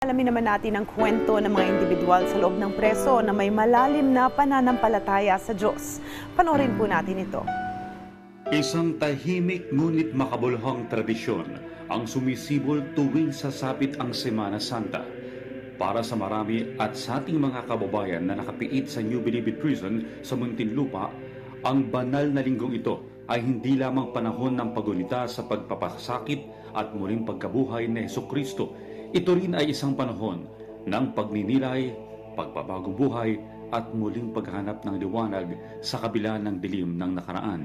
Alamin naman natin ang kwento ng mga individual sa loob ng preso na may malalim na pananampalataya sa Diyos. Panoorin po natin ito. Isang tahimik ngunit makabuluhang tradisyon ang sumisibol tuwing sasapit ang Semana Santa. Para sa marami at sa ating mga kababayan na nakapiit sa New Bilibid Prison sa Muntinlupa, ang banal na linggong ito ay hindi lamang panahon ng pagunita sa pagpapasakit at muling pagkabuhay ni Hesukristo. Ito rin ay isang panahon ng pagninilay, pagbabagong buhay at muling paghanap ng liwanag sa kabila ng dilim ng nakaraan.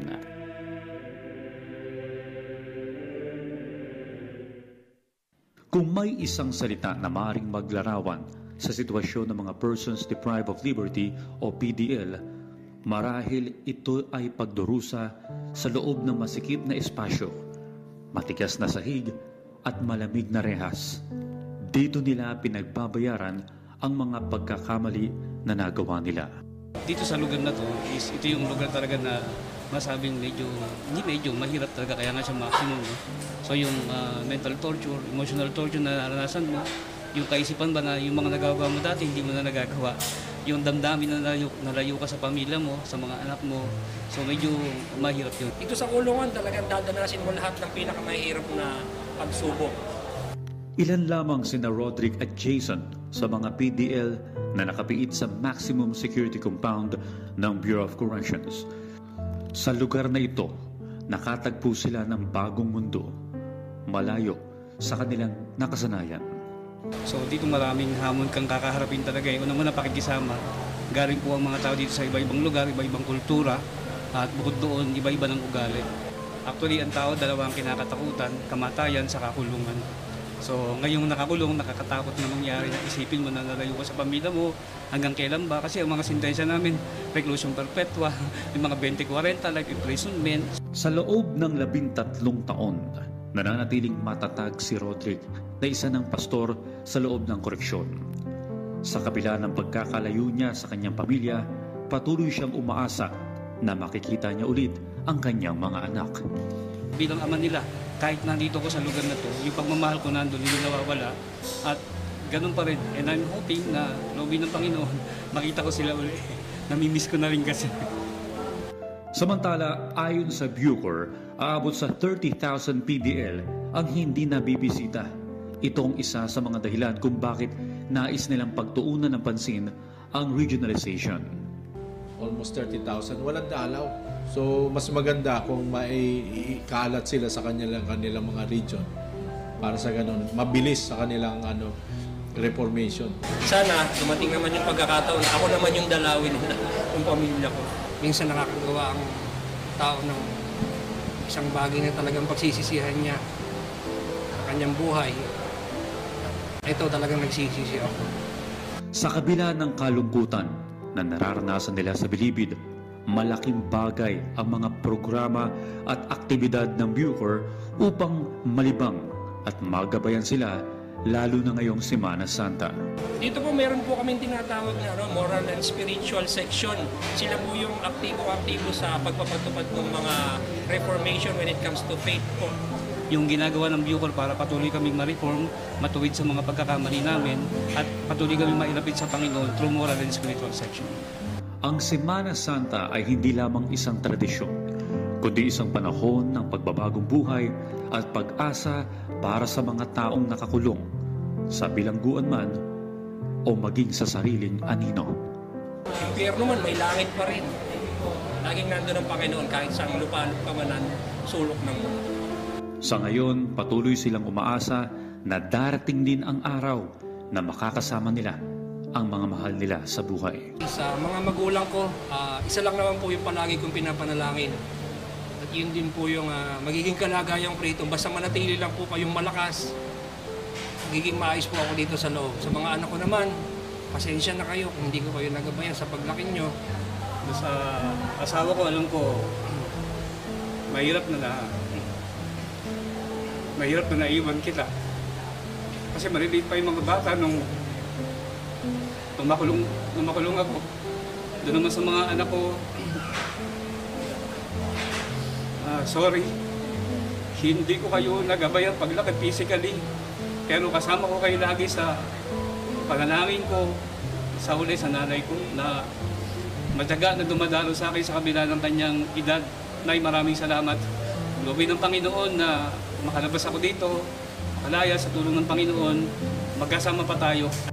Kung may isang salita na maaaring maglarawan sa sitwasyon ng mga persons deprived of liberty o PDL, marahil ito ay pagdurusa sa loob ng masikip na espasyo, matigas na sahig at malamig na rehas. Dito nila pinagbabayaran ang mga pagkakamali na nagawa nila. Dito sa lugar na to, ito yung lugar talaga na masabing medyo mahirap talaga, kaya nga siya maximum. No? So yung mental torture, emotional torture na naranasan mo, yung kaisipan ba na yung mga nagagawa mo dati, hindi mo na nagagawa. Yung damdamin na nalayo ka sa pamilya mo, sa mga anak mo, so medyo mahirap yun. Dito sa kulungan talagang dadanasin mo lahat ng pinakamahirap na pagsubok. Ilan lamang sina Roderick at Jason sa mga PDL na nakapiit sa maximum security compound ng Bureau of Corrections. Sa lugar na ito, nakatagpo sila ng bagong mundo, malayo sa kanilang nakasanayan. So dito maraming hamon kang kakaharapin talaga. Una-una pakikisama. Galing po ang mga tao dito sa iba-ibang lugar, iba-ibang kultura, at bukod doon, iba-iba ng ugali. Actually, ang tao, dalawa ang kinakatakutan, kamatayan sa kakulungan. So ngayong nakakulong, nakakatakot na mangyari na isipin mo na nalayo ka sa pamilya mo, hanggang kailan ba? Kasi ang mga sentensya namin, reclusion perpetua, yung mga 20-40, life imprisonment. Sa loob ng 13 taon, nananatiling matatag si Roderick na isa ng pastor sa loob ng koreksyon. Sa kabila ng pagkakalayo niya sa kanyang pamilya, patuloy siyang umaasa na makikita niya ulit ang kanyang mga anak. Bilang ama nila, kahit nandito ko sa lugar na to, yung pagmamahal ko nandun, hindi nawawala. At ganun pa rin. And I'm hoping na lobby ng Panginoon, makita ko sila ulit. Namimiss ko na rin kasi. Samantala, ayon sa Bucor, aabot sa 30,000 PDL ang hindi nabibisita. Ito ang isa sa mga dahilan kung bakit nais nilang pagtuunan ng pansin ang regionalization. Almost 30,000, walang dalaw. So, mas maganda kung maikalat sila sa kanilang mga region para sa ganun, mabilis sa kanilang reformation. Sana dumating naman yung pagkakataon, ako naman yung dalawin nila, yung pamilya ko. Minsan nakakagawa ang tao ng isang bagay na talagang pagsisisihan niya sa kanyang buhay. Ito talagang nagsisisi ako. Sa kabila ng kalungkutan na nararanasan nila sa Bilibid, malaking bagay ang mga programa at aktibidad ng Bucor upang malibang at magabayan sila lalo na ngayong Semana Santa. Dito po meron po kaming tinatawag na moral and spiritual section. Sila po yung aktibo-aktibo sa pagpapatupad ng mga reformation when it comes to faith po. Yung ginagawa ng Bucor para patuloy kaming ma-reform, matuwid sa mga pagkakamali namin, at patuloy kaming mailapit sa Panginoon through moral and spiritual section. Ang Semana Santa ay hindi lamang isang tradisyon, kundi isang panahon ng pagbabagong buhay at pag-asa para sa mga taong nakakulong, sa bilangguan man o maging sa sariling anino. Impyerno man, may langit pa rin. Laging nandun ang Panginoon kahit sa lupa pa man ang sulok ng mundo. Sa ngayon, patuloy silang umaasa na darating din ang araw na makakasama nila ang mga mahal nila sa buhay. Sa mga magulang ko, isa lang naman po yung palagi kong pinapanalangin. At yun din po yung magiging kalagayang prito. Basta manatili lang po kayong malakas, magiging maayos po ako dito sa loob. Sa mga anak ko naman, pasensya na kayo kung hindi ko kayo nagabayan sa paglaki nyo. Sa asawa ko, alam ko, mahirap na naiwan kita. Kasi maliliit pa yung mga bata nung makulong ako. Doon naman sa mga anak ko, sorry, hindi ko kayo nagabayan paglakad physically. Pero kasama ko kayo lagi sa panalangin ko sa huli sa nanay ko na mataga na dumadalo sa akin sa kabila ng kanyang edad. Nay, maraming salamat. Loobin ng Panginoon na makalabas ako dito, makalaya sa tulong ng Panginoon, magkasama pa tayo